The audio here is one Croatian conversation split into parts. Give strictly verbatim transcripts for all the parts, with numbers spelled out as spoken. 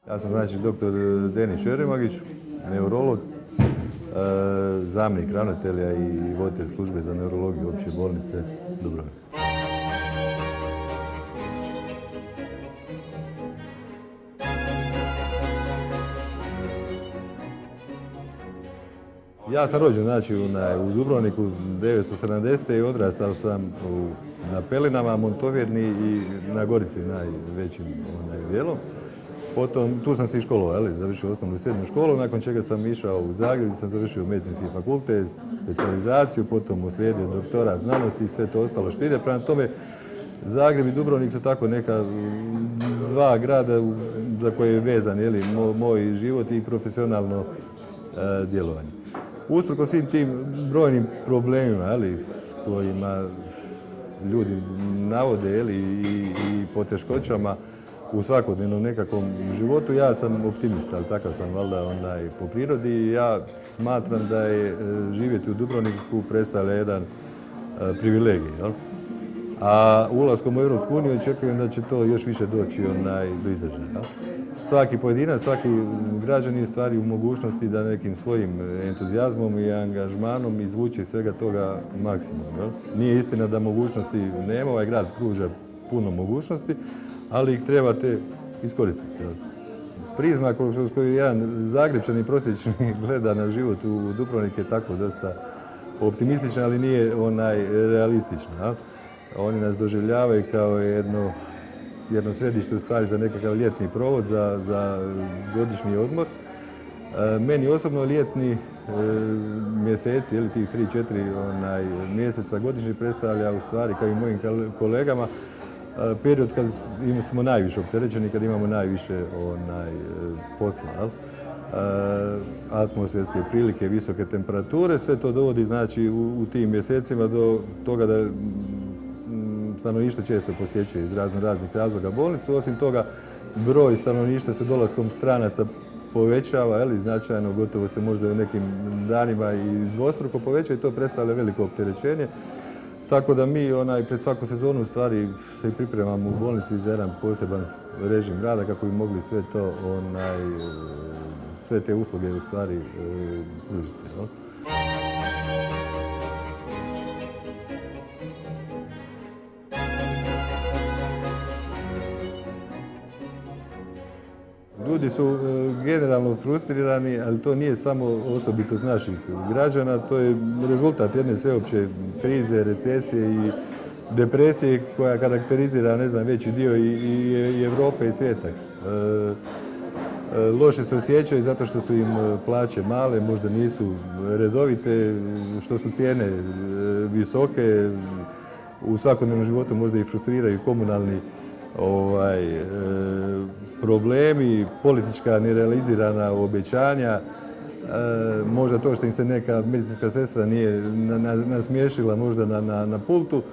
Ja sam znači doktor Denis Šeremagić, neurolog, zamjenik ravnatelja i voditelj službe za neurologiju opće bolnice Dubrovnik. Ja sam rođen znači, u Dubrovniku devetsto sedamdesete i odrastao sam u, na Pelinama, Montovjerni i na Gorici najvećim onaj, dijelom. Potom, tu sam se i školovao, završio osnovnu i srednju školu, nakon čega sam išao u Zagreb, sam završio medicinski fakultet, specijalizaciju, potom uslijedio doktorat znanosti i sve to ostalo što ide. Prema tome, Zagreb i Dubrovnik su tako neka dva grada za koje je vezan jeli, moj život i profesionalno e, djelovanje. Usprkos svim tim brojnim problemima jeli, kojima ljudi navode jeli, i, i poteškoćama u svakodnevnom nekakvom životu, ja sam optimista, ali takav sam valjda onaj, po prirodi i ja smatram da je živjeti u Dubrovniku predstavlja jedan e, privilegij. Jel? A ulaskom u Europsku uniju očekujem da će to još više doći onaj, do izražaja. Svaki pojedinac, svaki građanin stvari u mogućnosti da nekim svojim entuzijazmom i angažmanom izvuče svega toga maksimum. Jel? Nije istina da mogućnosti nema, ovaj grad pruža puno mogućnosti, ali ih trebate iskoristiti. Jel? Prizma kroz koju jedan Zagrepčanin prosječni gleda na život u Dubrovnik je tako dosta optimistična, ali nije onaj realistična. Jel? Oni nas doživljavaju kao jedno, jedno središte u stvari za nekakav ljetni provod, za, za godišnji odmor. E, meni osobno ljetni e, mjeseci, ili tih tri četiri onaj, mjeseca godišnji predstavlja u stvari kao i mojim kolegama e, period kad smo najviše opterećeni, kad imamo najviše onaj, posla. E, atmosferske prilike, visoke temperature, sve to dovodi znači, u, u tim mjesecima do toga da stanovništvo često posjećuje iz razno raznih razloga bolnicu. Osim toga, broj stanovništva sa dolaskom stranaca povećava, jeli, značajno, gotovo se možda u nekim danima i dvostruko poveća i to predstavlja veliko opterećenje. Tako da mi onaj, pred svaku sezonu u stvari se pripremamo u bolnici za jedan poseban režim rada kako bi mogli sve to, onaj, sve te usluge u stvari pružiti. No? Ljudi su generalno frustrirani, ali to nije samo osobitost naših građana, to je rezultat jedne sveopće krize, recesije i depresije koja karakterizira, ne znam, veći dio i, i, i Europe i svijeta. E, loše se osjećaju zato što su im plaće male, možda nisu redovite, što su cijene visoke, u svakodnevnom životu možda i frustriraju komunalni ovaj, e, problemi, politička nerealizirana obećanja, e, možda to što im se neka medicinska sestra nije nasmiješila možda na, na, na pultu, e,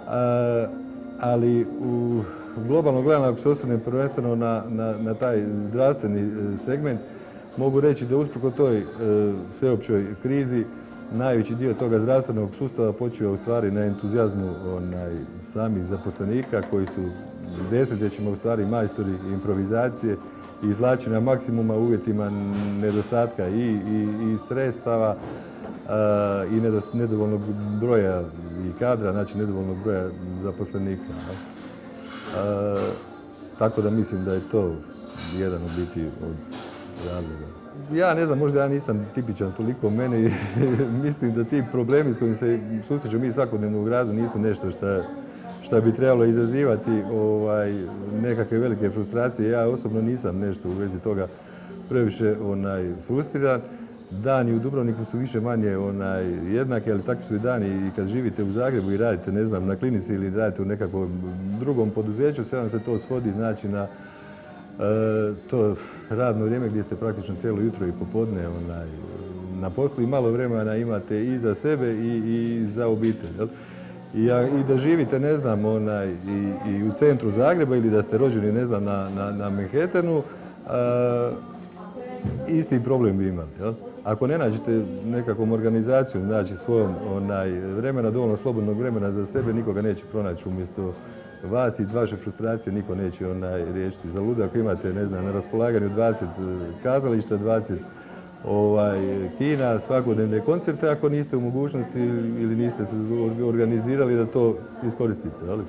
ali u globalno gledano, ako se osvrnem prvenstveno na, na, na taj zdravstveni segment, mogu reći da usprko toj e, sveopćoj krizi najveći dio toga zdravstvenog sustava počiva u stvari na entuzijazmu onaj, samih zaposlenika koji su desetljećima u stvari majstori improvizacije i izvlačenja maksimuma u uvjetima nedostatka i, i, i sredstava a, i nedovoljnog broja i kadra, znači nedovoljnog broja zaposlenika. A, tako da mislim da je to jedan od biti od razloga. Ja ne znam, možda ja nisam tipičan toliko mene i mislim da ti problemi s kojim se susrećemo mi svakodnevno u gradu nisu nešto što što bi trebalo izazivati ovaj, nekakve velike frustracije. Ja osobno nisam nešto u vezi toga previše onaj, frustriran. Dani u Dubrovniku su više manje onaj, jednaki, ali takvi su i dani i kad živite u Zagrebu i radite, ne znam, na klinici ili radite u nekakvom drugom poduzeću, sve vam se to svodi znači na e, to radno vrijeme gdje ste praktično cijelo jutro i popodne onaj, na poslu i malo vremena imate i za sebe i, i za obitelj. Jel? I, I da živite, ne znam, onaj, i, i u centru Zagreba ili da ste rođeni, ne znam, na, na, na Manhattanu, a, isti problem bi imali. Jel? Ako ne nađete nekakvom organizacijom, znači svojom onaj, vremena, dovoljno slobodnog vremena za sebe, nikoga neće pronaći umjesto vas i vaše frustracije niko neće onaj riješiti. Za ludo ako imate, ne znam, na raspolaganju dvadeset kazališta, dvadeset ovaj, kina, svakodnevne koncerte, ako niste u mogućnosti ili niste se organizirali da to iskoristite. Ali?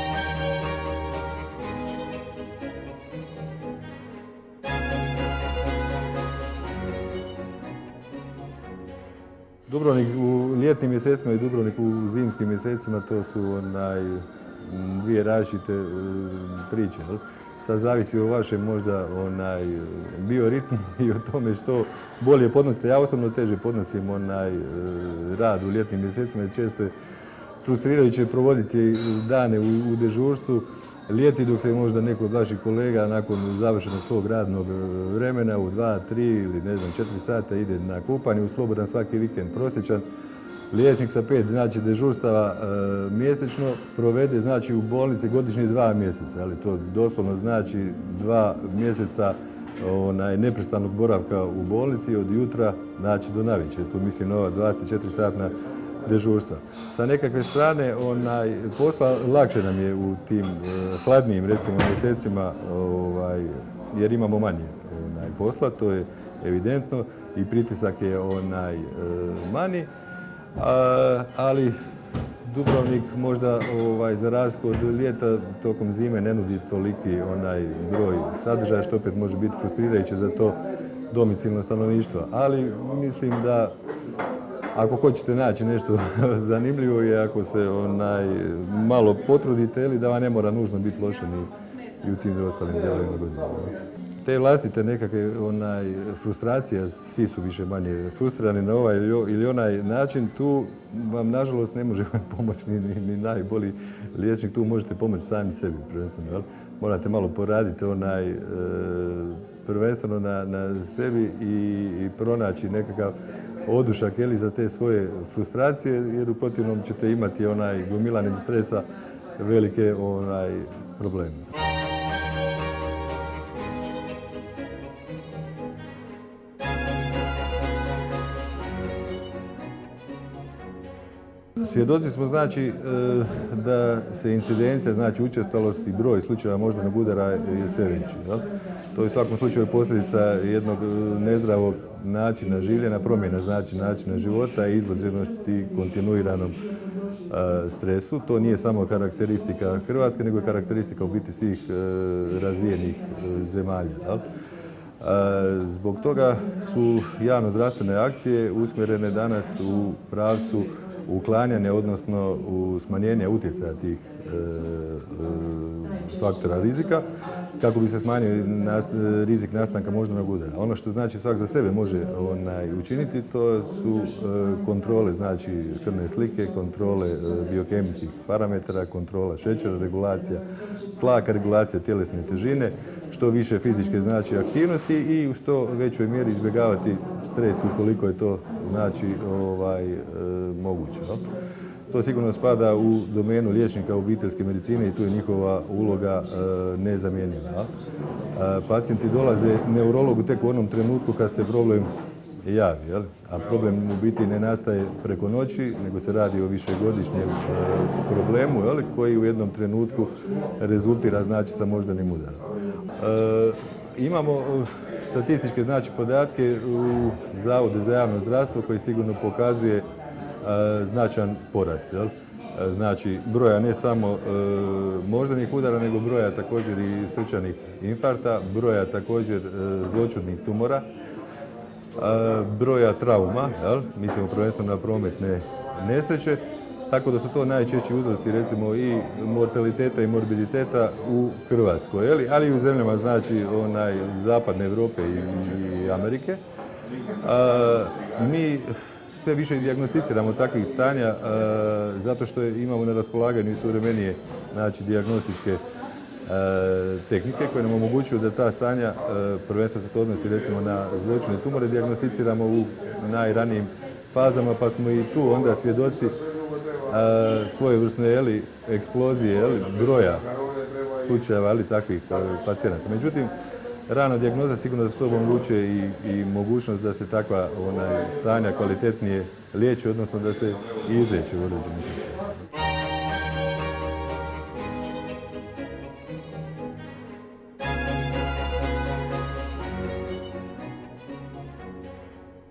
Dubrovnik u ljetnim mjesecima i Dubrovnik u zimskim mjesecima to su onaj, dvije različite priče. Jel? Sad zavisi o vašem možda onaj bioritmu i o tome što bolje podnosite. Ja osobno teže podnosim onaj rad u ljetnim mjesecima jer često je frustrirajuće provoditi dane u, u dežurstvu. Ljeti dok se možda neko od vaših kolega nakon završenog svog radnog vremena u dva, tri ili ne znam četiri sata ide na kupanje, u slobodan svaki vikend prosječan. Liječnik sa pet znači dežurstava e, mjesečno provede znači u bolnici godišnje dva mjeseca, ali to doslovno znači dva mjeseca onaj neprestanog boravka u bolnici od jutra znači do navečer. Tu mislim na ova dvadeset četiri satna dežurstva. Sa nekakve strane onaj posla lakše nam je u tim e, hladnijim recimo mjesecima ovaj, jer imamo manje onaj posla, to je evidentno i pritisak je onaj e, manji. A, ali Dubrovnik možda ovaj, za razliku od ljeta tokom zime ne nudi toliki onaj broj sadržaja što opet može biti frustrirajuće za to domicilno stanovništvo. Ali mislim da ako hoćete naći nešto zanimljivo i ako se onaj, malo potrudite ili da vam ne mora nužno biti loše ni i u tim ostalim dijelovima godine. Te vlastite nekakve onaj, frustracije, svi su više manje frustrirani na ovaj ili onaj način, tu vam nažalost ne može pomoći ni, ni, ni najbolji liječnik, tu možete pomoći sami sebi prvenstveno. Jel? Morate malo poraditi onaj, e, prvenstveno na, na sebi i, i pronaći nekakav odušak jeli, za te svoje frustracije, jer u protivnom ćete imati onaj gomilanjem stresa velike onaj, probleme. Svjedoci smo znači da se incidencija, znači učestalost i broj slučajeva moždanog udara je sve veći. Jel? To je u svakom slučaju posljedica jednog nezdravog načina življenja, promjena znači načina života i izloženosti kontinuiranom stresu. To nije samo karakteristika Hrvatske, nego je karakteristika u biti svih razvijenih zemalja. Jel? Zbog toga su javno-zdravstvene akcije usmjerene danas u pravcu uklanjanja, odnosno u smanjenje utjecaja tih e, e, faktora rizika, kako bi se smanjio nas, rizik nastanka moždanog udara. Ono što znači svak za sebe može onaj, učiniti, to su e, kontrole, znači krvne slike, kontrole e, biokemijskih parametara, kontrola šećera, regulacija tlaka, regulacija tjelesne težine, što više fizičke znači aktivnosti i u što većoj mjeri izbjegavati stres ukoliko je to znači ovaj, e, moguće. No? To sigurno spada u domenu liječnika obiteljske medicine i tu je njihova uloga e, nezamjenjiva. E, pacijenti dolaze neurologu tek u onom trenutku kad se problem javi, jel? A problem u biti ne nastaje preko noći, nego se radi o višegodišnjem e, problemu, jel? Koji u jednom trenutku rezultira znači sa moždanim udarom. E, imamo statističke znači podatke u Zavodu za javno zdravstvo koji sigurno pokazuje e, značajan porast. Jel? E, znači broja ne samo e, moždanih udara, nego broja također i srčanih infarkta, broja također e, zloćudnih tumora, broja trauma, jel? Mislimo prvenstveno na prometne nesreće, tako da su to najčešći uzroci recimo i mortaliteta i morbiditeta u Hrvatskoj, jel? Ali i u zemljama znači onaj, zapadne Europe i, i Amerike. A, mi sve više dijagnosticiramo takvih stanja a, zato što imamo na raspolaganju i suvremenije znači, dijagnostičke tehnike koje nam omogućuju da ta stanja, prvenstveno se to odnosi recimo na zloćudne tumore, dijagnosticiramo u najranijim fazama, pa smo i tu onda svjedoci svojevrsne jeli, eksplozije jeli, broja slučajeva jeli, takvih pacijenata. Međutim, rana dijagnoza sigurno za sobom vuče i, i mogućnost da se takva onaj, stanja kvalitetnije liječi, odnosno da se izliječi u određenim slučajevima.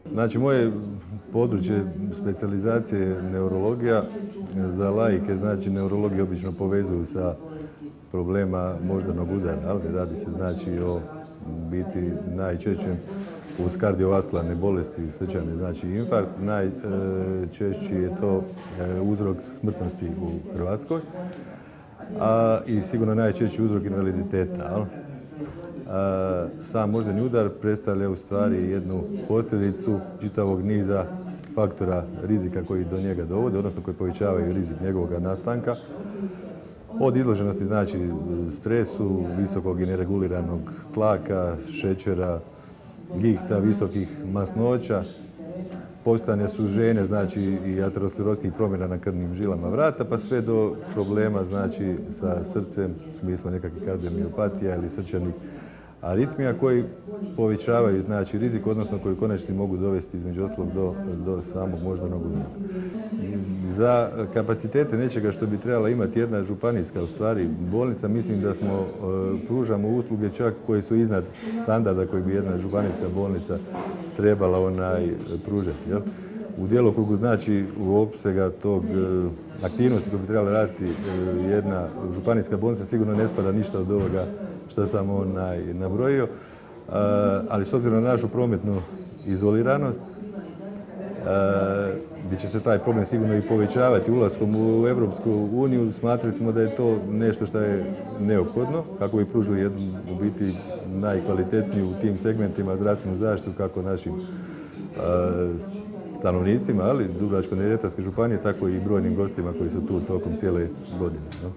Znači, moje područje specijalizacije je neurologija. Za laike, znači, neurologiju obično povezuju sa problema moždanog udara, ali radi se znači o biti najčešćem uz kardiovaskularne bolesti, srčane, znači infarkt. Najčešći je to uzrok smrtnosti u Hrvatskoj, a i sigurno najčešći uzrok invaliditeta. A, sam moždani udar predstavlja u stvari jednu posljedicu čitavog niza faktora rizika koji do njega dovode, odnosno koji povećavaju rizik njegovog nastanka. Od izloženosti znači stresu, visokog i nereguliranog tlaka, šećera, gihta, visokih masnoća, postojanje suženja, znači i ateroskleroskih promjena na krvnim žilama vrata, pa sve do problema znači sa srcem, u smislu nekakvih kardiomiopatija ili srčanih aritmija koji povećavaju znači rizik, odnosno koji u konačnici mogu dovesti između ostalog do, do samog moždanog udara. Za kapacitete nečega što bi trebala imati jedna županijska u stvari bolnica, mislim da smo e, pružamo usluge čak koje su iznad standarda koji bi jedna županijska bolnica trebala onaj pružati. Jel? U djelokrugu znači u opsega tog e, aktivnosti koje bi trebala raditi e, jedna županijska bolnica sigurno ne spada ništa od ovoga što sam onaj nabrojio, e, ali s obzirom na našu prometnu izoliranost, e, gdje će se taj problem sigurno i povećavati ulaskom u Europsku uniju, smatrali smo da je to nešto što je neophodno kako bi pružili jednu u biti najkvalitetniju u tim segmentima zdravstvenu zaštitu kako našim e, stanovnicima, ali Dubrovačko-neretvanske županije, tako i brojnim gostima koji su tu tokom cijele godine. No?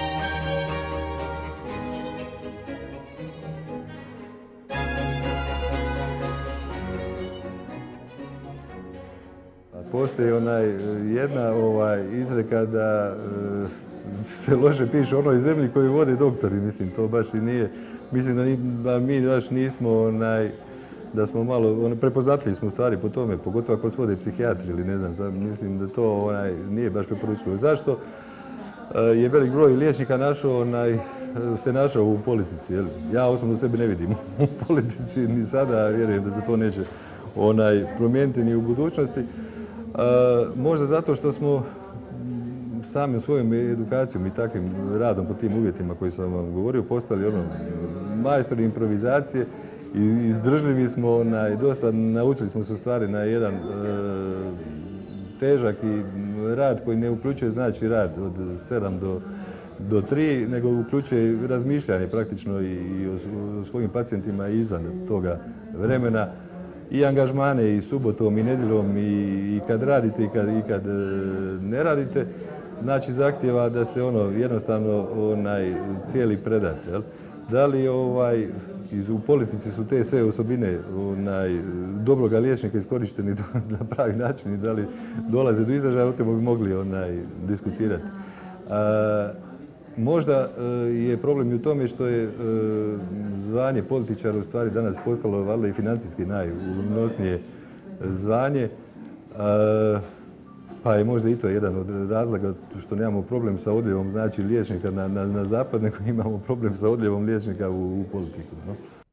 Postoji onaj, jedna ovaj, izreka da e, se loše piše onoj zemlji koju vode doktori, mislim, to baš i nije. Mislim da, ni, da mi baš nismo onaj, da smo malo, ono, prepoznatljivi smo u stvari po tome, pogotovo ako svode psihijatri ili ne znam, mislim da to onaj, nije baš preporučljivo. Zašto? E, je velik broj liječnika našao, onaj, se našao u politici. Jel? Ja osobno sebe ne vidim u politici ni sada, vjerujem da se to neće onaj, promijeniti ni u budućnosti. E, možda zato što smo samim svojom edukacijom i takvim radom po tim uvjetima koji sam vam govorio postali ono, majstori improvizacije i izdržljivi smo, onaj, dosta naučili smo se u stvari na jedan e, težak i rad koji ne uključuje znači rad od sedam do, do tri, nego uključuje razmišljanje praktično i, i o, o svojim pacijentima izvan toga vremena. I angažmane i subotom i nedjeljom i, i kad radite i kad, i kad e, ne radite, znači zahtjeva da se ono jednostavno onaj cijeli predate. Jel? Da li ovaj, u politici su te sve osobine onaj, dobroga liječnika iskorišteni na pravi način i da li dolaze do izražaja, o tome bi mogli onaj, diskutirati. A, možda e, je problem i u tome što je e, zvanje političara u stvari danas postalo valjda i financijski najunosnije zvanje, a, pa je možda i to jedan od razloga što nemamo problem sa odljevom znači liječnika na, na, na zapad, nego imamo problem sa odljevom liječnika u, u politiku. No?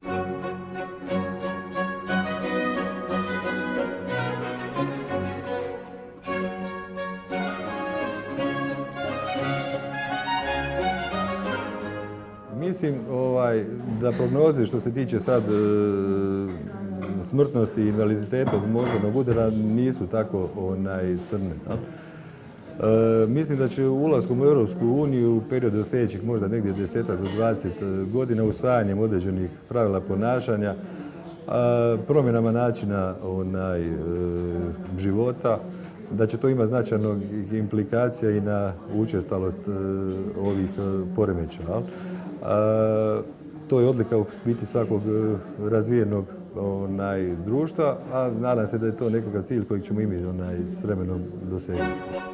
Mislim ovaj, da prognoze što se tiče sad e, smrtnosti i invaliditeta od moždanog udara nisu tako onaj, crne. No? E, mislim da će ulaskom u Europsku uniju u periodu od sljedećih možda negdje desetak do dvadeset godina usvajanjem određenih pravila ponašanja, a, promjenama načina onaj, e, života, da će to imati značajnog implikacija i na učestalost e, ovih e, poremećaja. A, to je odlika u biti svakog razvijenog onaj, društva, a nadam se da je to nekakav cilj kojeg ćemo i mi onaj, s vremenom dosegnuti.